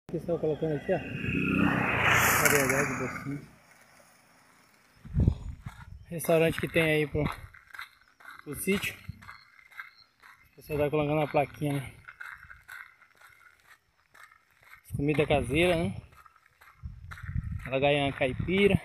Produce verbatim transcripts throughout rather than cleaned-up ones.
que estão colocando aqui, ó, variedade de docinhos. Restaurante que tem aí pro, pro sítio. O pessoal tá colocando a plaquinha, né? Comida caseira, né? Aquela gaiana caipira.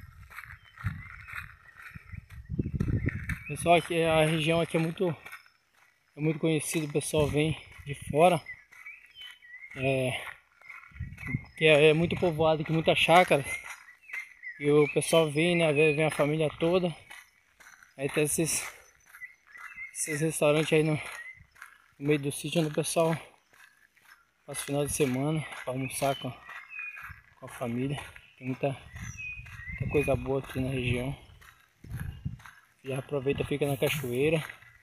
Pessoal, aqui, a região aqui é muito, é muito conhecida, o pessoal vem de fora. É, que é, é muito povoado aqui, muita chácara. E o pessoal vem, né? Às vezes vem a família toda. Aí tem esses, esses restaurantes aí no, no meio do sítio, onde o pessoal passa o final de semana para almoçar com, com a família. Tem muita, muita coisa boa aqui na região. Já aproveita, fica na cachoeira.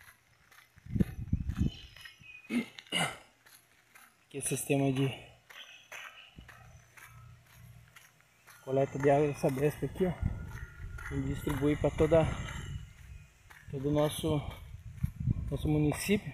Aqui é sistema de coleta de água da Sabesp aqui, ó. E distribui para toda todo o nosso nosso município.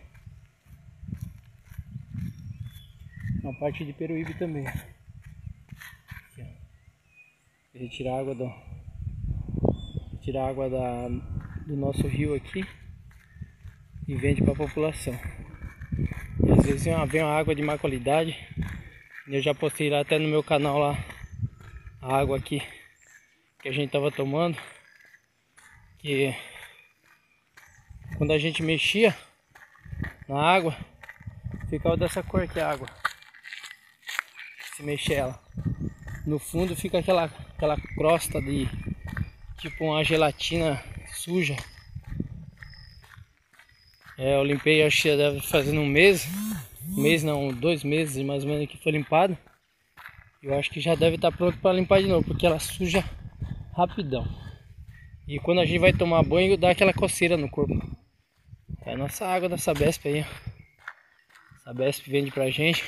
Uma parte de Peruíbe também. Aqui, ó. Retirar água do retirar água da do nosso rio aqui e vende para a população. E às vezes vem uma, vem uma água de má qualidade. Eu já postei lá até no meu canal lá a água aqui que a gente tava tomando, que quando a gente mexia na água ficava dessa cor aqui a água. Se mexer ela no fundo fica aquela aquela crosta de tipo uma gelatina suja. É, eu limpei, acho que deve fazer um mês, um mês não, dois meses mais ou menos que foi limpado. Eu acho que já deve estar pronto para limpar de novo, porque ela suja rapidão. E quando a gente vai tomar banho, dá aquela coceira no corpo. É a nossa água da Sabesp aí, ó. Sabesp vende pra gente.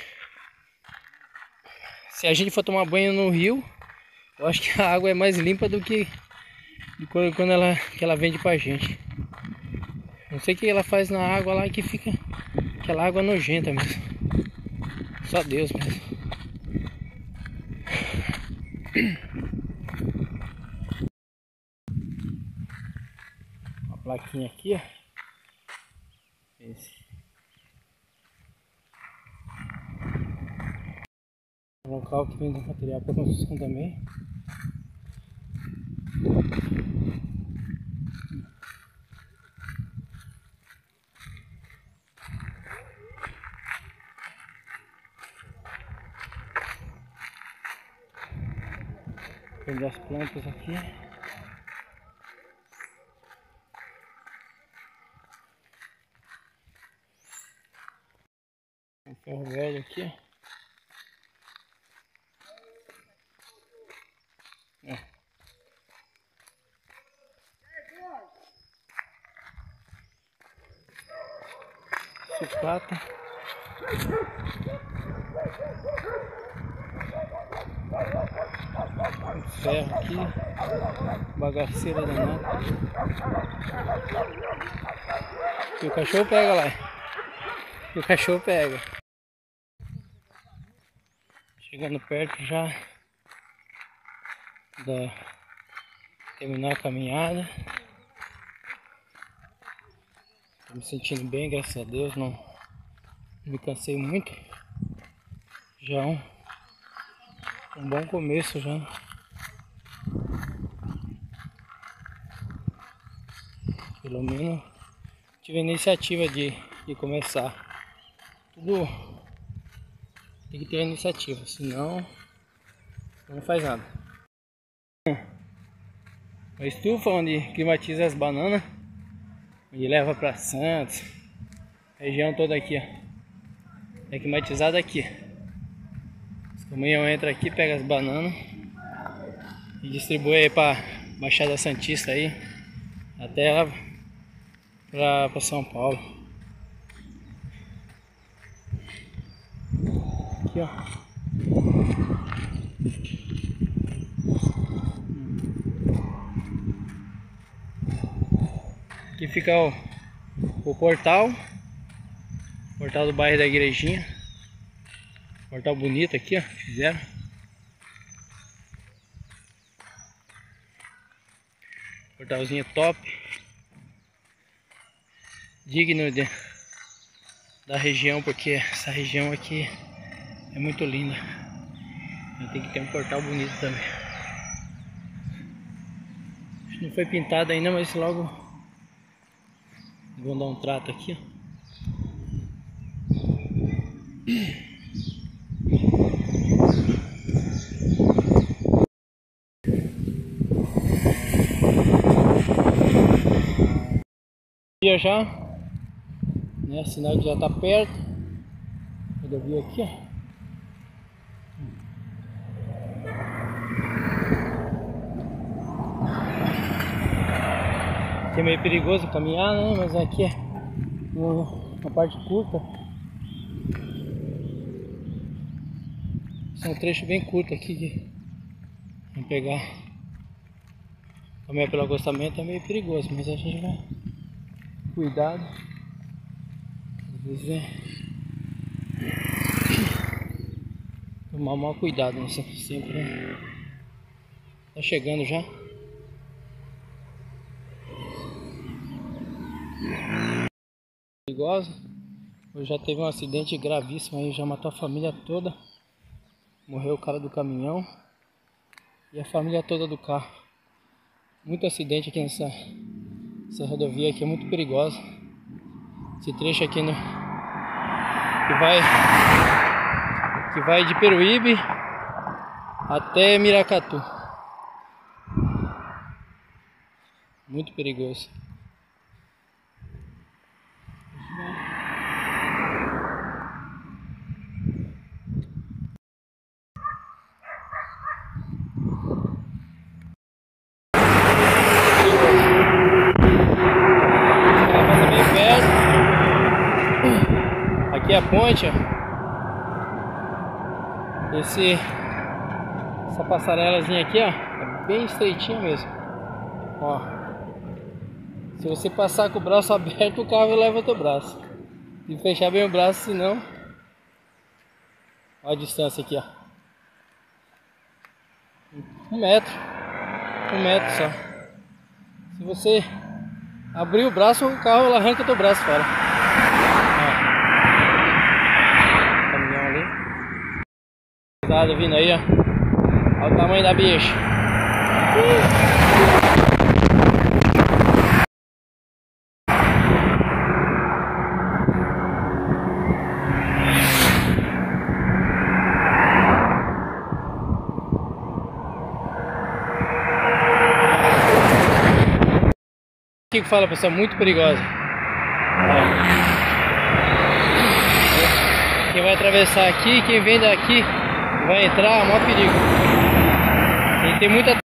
Se a gente for tomar banho no rio, eu acho que a água é mais limpa do que quando, quando ela, que ela vende pra gente. Não sei o que ela faz na água lá que fica aquela água nojenta mesmo. Só Deus mesmo. Uma plaquinha aqui, ó. Esse. Um local que vende material para construção também. Vende as plantas aqui. Um ferro velho aqui. É. Sucata. Um ferro aqui. Bagaceira danada. E o cachorro pega lá. E o cachorro pega. Chegando perto já da terminar a caminhada. Tô me sentindo bem, graças a Deus, não, não me cansei muito. Já é um, um bom começo já. Pelo menos tive a iniciativa de, de começar. Tudo tem que ter a iniciativa, senão não faz nada. A estufa onde climatiza as bananas e leva para Santos, região toda aqui, ó. É climatizada aqui. Os caminhão entra aqui, pega as bananas e distribui aí para Baixada Santista aí, até lá para São Paulo. Aqui, ó. Aqui fica o, o portal, portal do bairro da Igrejinha. Portal bonito aqui, ó, fizeram. Portalzinho top. Digno de, da região, porque essa região aqui é muito linda. Tem que ter um portal bonito também. Não foi pintado ainda, mas logo vão dar um trato aqui, ó. Já, né? Sinal que já tá perto. Rodovia aqui, ó. Aqui é meio perigoso caminhar, né? Mas aqui é uma parte curta. São um trecho bem curto aqui que vamos pegar. Caminhar pelo acostamento é meio perigoso, mas a gente vai cuidado. Às vezes é tomar mal cuidado, né? Sempre, né? Tá chegando já. Perigosa. Hoje já teve um acidente gravíssimo aí, já matou a família toda. Morreu o cara do caminhão e a família toda do carro. Muito acidente aqui nessa essa rodovia aqui, é muito perigosa. Esse trecho aqui no que vai que vai de Peruíbe até Miracatu. Muito perigoso. Aqui é a ponte, ó. Esse, essa passarelazinha aqui, ó, é bem estreitinha mesmo. Ó, se você passar com o braço aberto, o carro leva o teu braço. Tem que fechar bem o braço, senão. Olha a distância aqui, ó. Um metro, um metro só. Se você abrir o braço, o carro arranca o teu braço fora. Cuidado vindo aí, ó. Olha o tamanho da bicha. O que que fala, pessoal? Muito perigosa. Quem vai atravessar aqui, quem vem daqui vai entrar, é o maior perigo. Tem que ter muita